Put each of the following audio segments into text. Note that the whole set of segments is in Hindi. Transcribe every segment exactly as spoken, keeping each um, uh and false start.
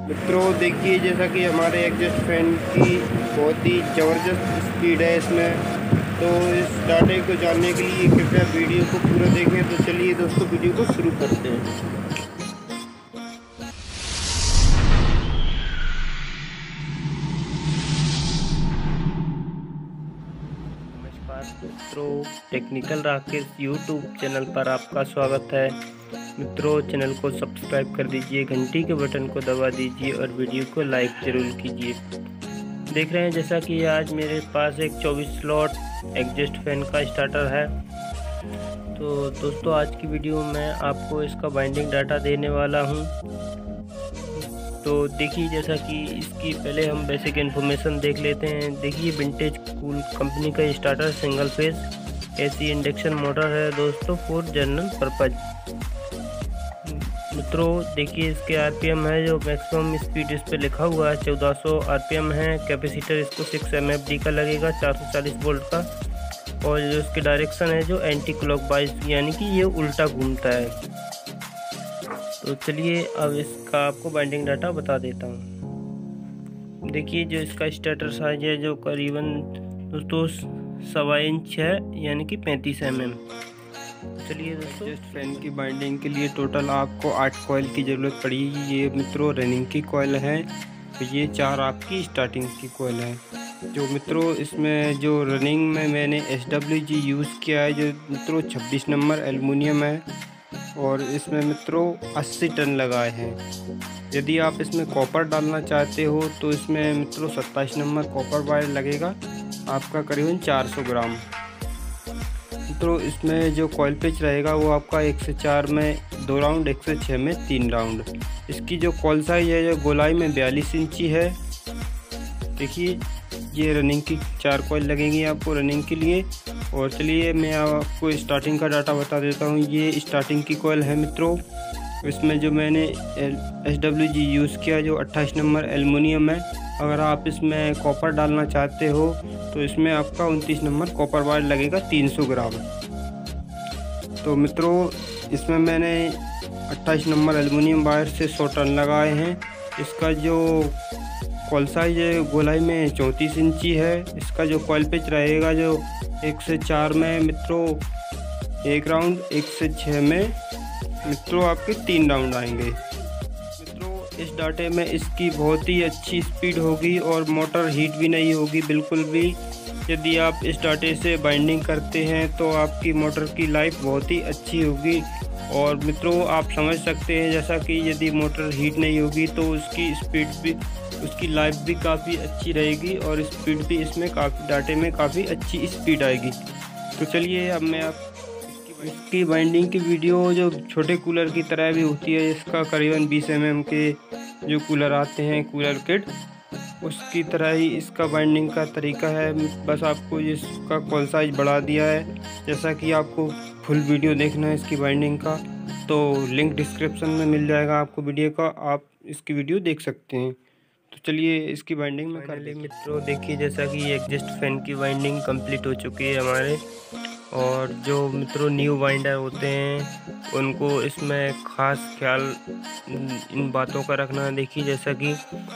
मित्रों देखिए, जैसा कि हमारे एग्जॉस्ट फैन की बहुत ही ज़बरदस्त स्पीड है इसमें। तो इस डाटे को जानने के लिए कृपया वीडियो को पूरा देखें। तो चलिए दोस्तों, वीडियो को शुरू करते हैं। नमस्कार मित्रों, टेक्निकल राकेश यूट्यूब चैनल पर आपका स्वागत है। मित्रों, चैनल को सब्सक्राइब कर दीजिए, घंटी के बटन को दबा दीजिए और वीडियो को लाइक ज़रूर कीजिए। देख रहे हैं जैसा कि आज मेरे पास एक चौबीस स्लॉट एग्जॉस्ट फैन का स्टार्टर है। तो दोस्तों, आज की वीडियो में आपको इसका बाइंडिंग डाटा देने वाला हूं। तो देखिए, जैसा कि इसकी पहले हम बेसिक इन्फॉर्मेशन देख लेते हैं। देखिए, विंटेज कूल कंपनी का starter single phase AC induction motor है दोस्तों, फॉर जनरल पर्पज। मित्रों देखिए, इसके आरपीएम है जो मैक्सिमम स्पीड इस पे लिखा हुआ है चौदह सौ आरपीएम है। कैपेसिटर इसको सिक्स एम एफ डी का लगेगा, चार सौ चालीस वोल्ट का। और जो इसकी डायरेक्शन है जो एंटी क्लॉकवाइज, यानी कि ये उल्टा घूमता है। तो चलिए अब इसका आपको बाइंडिंग डाटा बता देता हूँ। देखिए, जो इसका स्टार्टर साइज है जो करीबन दोस्तों सवा इंच है, यानी कि पैंतीस एम एम। चलिए दोस्तों, एग्जॉस्ट फैन की बाइंडिंग के लिए टोटल आपको आठ कॉइल की ज़रूरत पड़ेगी। ये मित्रों रनिंग की कॉइल है, तो ये चार आपकी स्टार्टिंग की कॉइल है। जो मित्रों इसमें जो रनिंग में मैंने एस डब्ल्यू जी यूज़ किया है, जो मित्रों छब्बीस नंबर एल्युमिनियम है, और इसमें मित्रों अस्सी टन लगाए हैं। यदि आप इसमें कॉपर डालना चाहते हो तो इसमें मित्रों सत्ताईस नंबर कॉपर वायर लगेगा, आपका करीबन चार सौ ग्राम। तो इसमें जो कॉइल पिच रहेगा वो आपका एक से चार में दो राउंड, एक से छः में तीन राउंड। इसकी जो कॉइल साइज है जो गोलाई में बयालीस इंची है। देखिए, ये रनिंग की चार कॉइल लगेंगी आपको रनिंग के लिए। और चलिए मैं आपको स्टार्टिंग का डाटा बता देता हूँ। ये स्टार्टिंग की कॉइल है मित्रों। इसमें जो मैंने एस डब्ल्यू जी यूज़ किया जो अट्ठाईस नंबर एल्युमिनियम है। अगर आप इसमें कॉपर डालना चाहते हो तो इसमें आपका उनतीस नंबर कॉपर वायर लगेगा, तीन सौ ग्राम। तो मित्रों इसमें मैंने अट्ठाईस नंबर एल्युमिनियम वायर से सौ टन लगाए हैं। इसका जो कॉइल साइज है गोलाई में चौंतीस इंची है। इसका जो कॉइल पिच रहेगा जो एक से चार में मित्रों एक राउंड, एक से छः में मित्रों आपके तीन राउंड आएंगे। इस डाटे में इसकी बहुत ही अच्छी स्पीड होगी और मोटर हीट भी नहीं होगी बिल्कुल भी। यदि आप इस डाटे से बाइंडिंग करते हैं तो आपकी मोटर की लाइफ बहुत ही अच्छी होगी। और मित्रों आप समझ सकते हैं जैसा कि यदि मोटर हीट नहीं होगी तो उसकी स्पीड भी, उसकी लाइफ भी काफ़ी अच्छी रहेगी और स्पीड भी इसमें काफ़ी डाटे में काफ़ी अच्छी स्पीड आएगी। तो चलिए अब मैं आप इसकी बाइंडिंग की वीडियो जो छोटे कूलर की तरह भी होती है, इसका करीबन बीस एम एम के जो कूलर आते हैं कूलर किट, उसकी तरह ही इसका बाइंडिंग का तरीका है। बस आपको इसका कॉइल साइज बढ़ा दिया है। जैसा कि आपको फुल वीडियो देखना है इसकी बाइंडिंग का तो लिंक डिस्क्रिप्शन में मिल जाएगा आपको वीडियो का, आप इसकी वीडियो देख सकते हैं। तो चलिए इसकी बाइंडिंग में कर लेंगे। मित्रों देखिए, जैसा कि एग्जॉस्ट फैन की बाइंडिंग कंप्लीट हो चुकी है हमारे। और जो मित्रों न्यू बाइंडर होते हैं उनको इसमें ख़ास ख्याल इन बातों का रखना है। देखिए, जैसा कि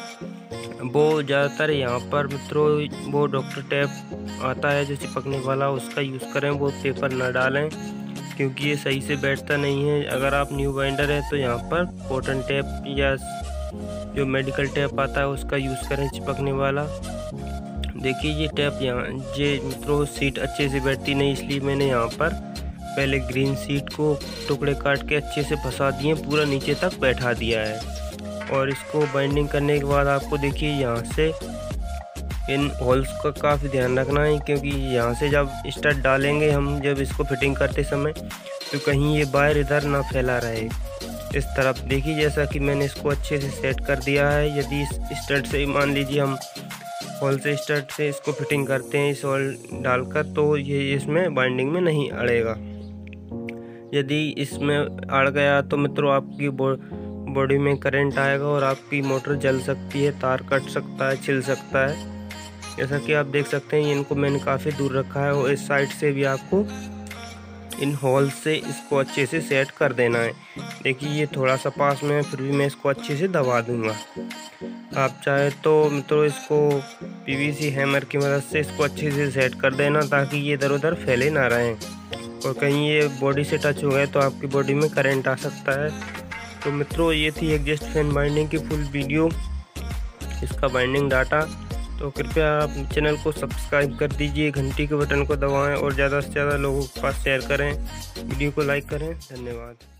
वो ज़्यादातर यहाँ पर मित्रों वो डॉक्टर टेप आता है जो चिपकने वाला, उसका यूज़ करें, वो पेपर ना डालें क्योंकि ये सही से बैठता नहीं है। अगर आप न्यू बाइंडर है तो यहाँ पर कॉटन टेप या जो मेडिकल टेप आता है उसका यूज़ करें, चिपकने वाला। देखिए, ये टैप यहाँ ये मित्रों सीट अच्छे से बैठती नहीं, इसलिए मैंने यहाँ पर पहले ग्रीन सीट को टुकड़े काट के अच्छे से फंसा दिए, पूरा नीचे तक बैठा दिया है। और इसको बाइंडिंग करने के बाद आपको देखिए यहाँ से इन होल्स का काफ़ी ध्यान रखना है, क्योंकि यहाँ से जब स्टड डालेंगे हम, जब इसको फिटिंग करते समय, तो कहीं ये वायर इधर ना फैला रहे इस तरफ। देखिए, जैसा कि मैंने इसको अच्छे से सेट कर दिया है। यदि इस स्टड से मान लीजिए हम होल से स्टड से इसको फिटिंग करते हैं इस होल डालकर, तो ये इसमें बाइंडिंग में नहीं अड़ेगा। यदि इसमें अड़ गया तो मित्रों आपकी बॉडी में करंट आएगा और आपकी मोटर जल सकती है, तार कट सकता है, छिल सकता है। जैसा कि आप देख सकते हैं, इनको मैंने काफ़ी दूर रखा है और इस साइड से भी आपको इन होल से इसको अच्छे से सेट कर देना है। देखिए ये थोड़ा सा पास में है, फिर भी मैं इसको अच्छे से दबा दूंगा। आप चाहे तो मित्रों इसको पीवीसी हैमर की मदद से इसको अच्छे से सेट कर देना, ताकि ये इधर उधर फैले ना रहें और कहीं ये बॉडी से टच हो गए तो आपकी बॉडी में करंट आ सकता है। तो मित्रों ये थी एग्जॉस्ट फैन बाइंडिंग की फुल वीडियो, इसका बाइंडिंग डाटा। तो कृपया आप चैनल को सब्सक्राइब कर दीजिए, घंटी के बटन को दबाएं और ज़्यादा से ज़्यादा लोगों के पास शेयर करें, वीडियो को लाइक करें। धन्यवाद।